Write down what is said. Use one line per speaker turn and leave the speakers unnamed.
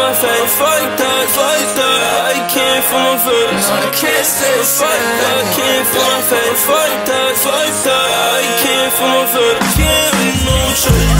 my face. Fuck that, fuck that. I can't feel my face. I can't say fuck that. I can't feel my face. Fuck that, fuck that. I can't feel my face. Can't be no choice.